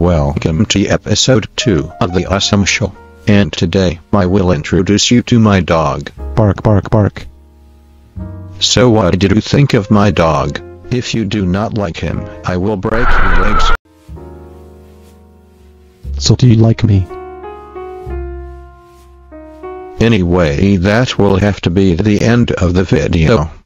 welcome to episode 2 of The Awesome Show. And today, I will introduce you to my dog. Bark, bark, bark. So what did you think of my dog? If you do not like him, I will break your legs. So do you like me? Anyway, that will have to be the end of the video.